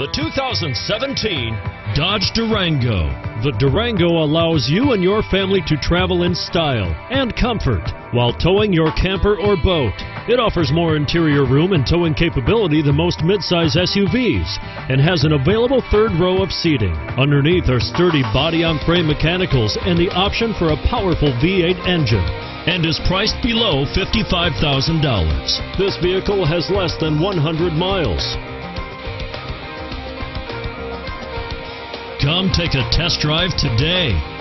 The 2017 Dodge Durango. The Durango allows you and your family to travel in style and comfort while towing your camper or boat. It offers more interior room and towing capability than most midsize SUVs and has an available third row of seating. Underneath are sturdy body-on-frame mechanicals and the option for a powerful V8 engine, and is priced below $55,000. This vehicle has less than 100 miles. Come take a test drive today.